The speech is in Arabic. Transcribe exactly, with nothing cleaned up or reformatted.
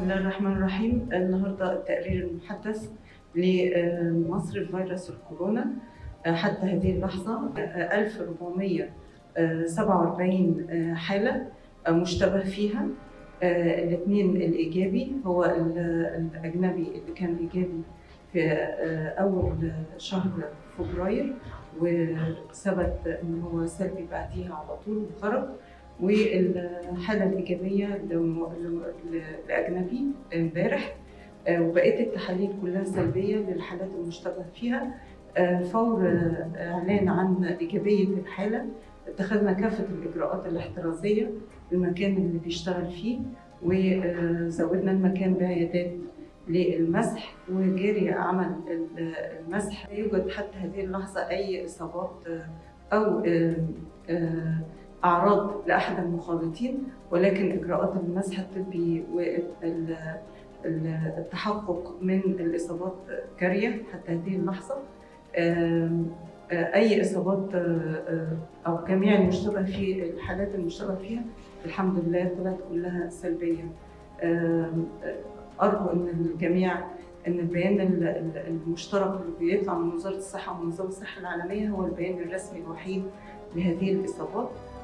الله الرحمن الرحيم. النهارده التقرير المحدث لمصر فيروس الكورونا. حتى هذه اللحظة ألف وأربعمائة وسبعة وأربعين حالة مشتبه فيها. الاثنين الإيجابي هو الأجنبي اللي كان إيجابي في أول شهر فبراير وثبت إن هو سلبي بعديها على طول وخرج، والحالة الإيجابية للأجنبي امبارح، وبقية التحاليل كلها سلبية للحالات المشتبه فيها. فور إعلان عن إيجابية الحالة اتخذنا كافة الإجراءات الاحترازية في المكان اللي بيشتغل فيه، وزودنا المكان بعيادات للمسح وجاري عمل المسح. لا يوجد حتى هذه اللحظة أي إصابات أو أعراض لأحد المخالطين، ولكن إجراءات المسح الطبي والتحقق من الإصابات جارية حتى هذه اللحظة. أي إصابات أو جميع المشتبه في الحالات المشتبه فيها الحمد لله طلعت كلها سلبية. أرجو أن الجميع أن البيان المشترك اللي بيطلع من وزارة الصحة ومنظمة الصحة العالمية هو البيان الرسمي الوحيد لهذه الإصابات.